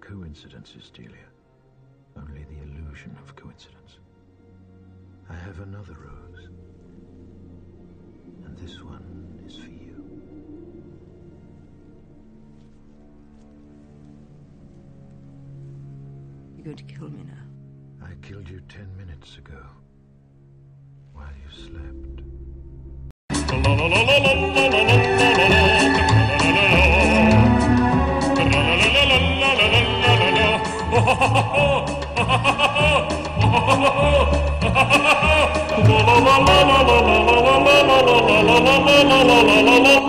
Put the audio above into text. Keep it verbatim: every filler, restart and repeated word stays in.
coincidences, Delia. Only the illusion of coincidence. I have another rose. And this one is for you. You're going to kill me now? I killed you ten minutes ago. While you slept. La la la la la la la la la la la la la la la la la